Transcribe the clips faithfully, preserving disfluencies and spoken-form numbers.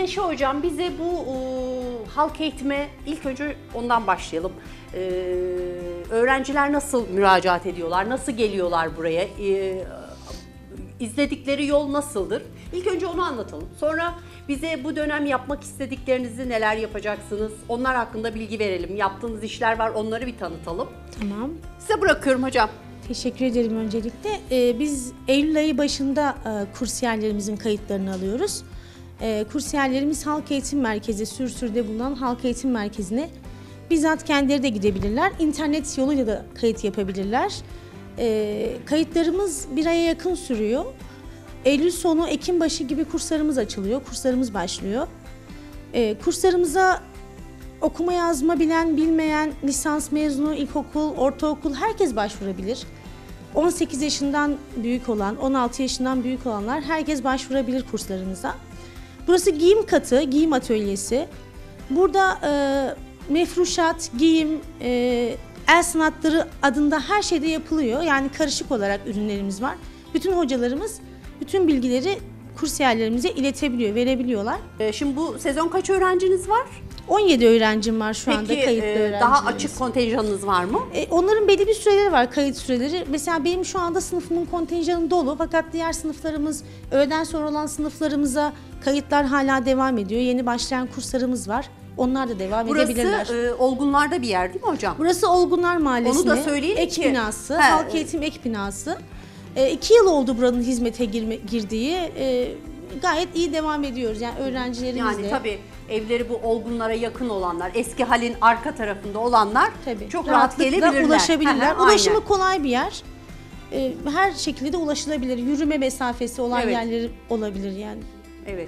Neşe Hocam bize bu e, halk eğitime ilk önce ondan başlayalım. E, öğrenciler nasıl müracaat ediyorlar, nasıl geliyorlar buraya, e, izledikleri yol nasıldır? İlk önce onu anlatalım. Sonra bize bu dönem yapmak istediklerinizi, neler yapacaksınız, onlar hakkında bilgi verelim. Yaptığınız işler var, onları bir tanıtalım. Tamam. Size bırakıyorum hocam. Teşekkür ederim öncelikle. Ee, biz Eylül ayı başında e, kursiyerlerimizin kayıtlarını alıyoruz. E, kursiyerlerimiz Halk Eğitim Merkezi, Sürsür'de bulunan Halk Eğitim Merkezi'ne bizzat kendileri de gidebilirler. İnternet yoluyla da kayıt yapabilirler. E, kayıtlarımız bir aya yakın sürüyor. Eylül sonu, Ekim başı gibi kurslarımız açılıyor, kurslarımız başlıyor. E, kurslarımıza okuma yazma bilen, bilmeyen, lisans mezunu, ilkokul, ortaokul herkes başvurabilir. on sekiz yaşından büyük olan, on altı yaşından büyük olanlar herkes başvurabilir kurslarımıza. Burası giyim katı, giyim atölyesi. Burada e, mefruşat, giyim, e, el sanatları adında her şeyde yapılıyor. Yani karışık olarak ürünlerimiz var. Bütün hocalarımız bütün bilgileri kursiyerlerimize iletebiliyor, verebiliyorlar. E, şimdi bu sezon kaç öğrenciniz var? on yedi öğrencim var şu anda Peki, kayıtlı e, öğrencilerimiz. daha açık kontenjanınız var mı? E, onların belli bir süreleri var, kayıt süreleri. Mesela benim şu anda sınıfımın kontenjanı dolu fakat diğer sınıflarımız, öğleden sonra olan sınıflarımıza kayıtlar hala devam ediyor. Yeni başlayan kurslarımız var. Onlar da devam Burası, edebilirler. Burası e, Olgunlar'da bir yer değil mi hocam? Burası Olgunlar Mahallesi'ne, Onu da söyleyelim ek ki- binası, He, Halk Eğitim ek binası. E, iki yıl oldu buranın hizmete girme, girdiği. E, gayet iyi devam ediyoruz. Yani öğrencilerimizle. Yani tabii evleri bu Olgunlar'a yakın olanlar, eski halin arka tarafında olanlar Tabii, çok rahat rahatlıkla gelebilirler. ulaşabilirler. Hı hı, Ulaşımı aynen. kolay bir yer. Ee, her şekilde de ulaşılabilir. Yürüme mesafesi olan Evet. yerleri olabilir yani. Evet.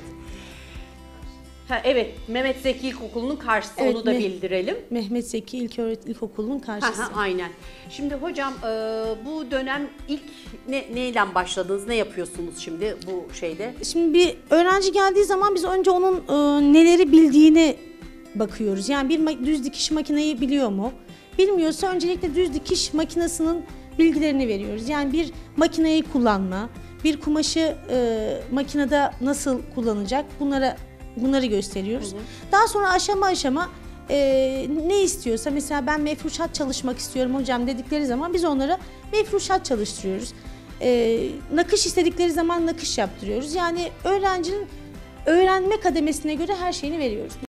Ha, evet, Mehmet Zeki İlkokulu'nun karşısı, Evet, onu da Me- bildirelim. Mehmet Zeki İlköğretim İlkokulu'nun Ha, karşısı. ha, aynen. Şimdi hocam e, bu dönem ilk ne, neyle başladınız, ne yapıyorsunuz şimdi bu şeyde? Şimdi bir öğrenci geldiği zaman biz önce onun e, neleri bildiğini bakıyoruz. Yani bir ma- düz dikiş makineyi biliyor mu? Bilmiyorsa öncelikle düz dikiş makinesinin bilgilerini veriyoruz. Yani bir makineyi kullanma, bir kumaşı e, makinede nasıl kullanacak bunlara bunları gösteriyoruz. Hı hı. Daha sonra aşama aşama e, ne istiyorsa, mesela ben mefruşat çalışmak istiyorum hocam dedikleri zaman biz onlara mefruşat çalıştırıyoruz. E, nakış istedikleri zaman nakış yaptırıyoruz. Yani öğrencinin öğrenme kademesine göre her şeyini veriyoruz.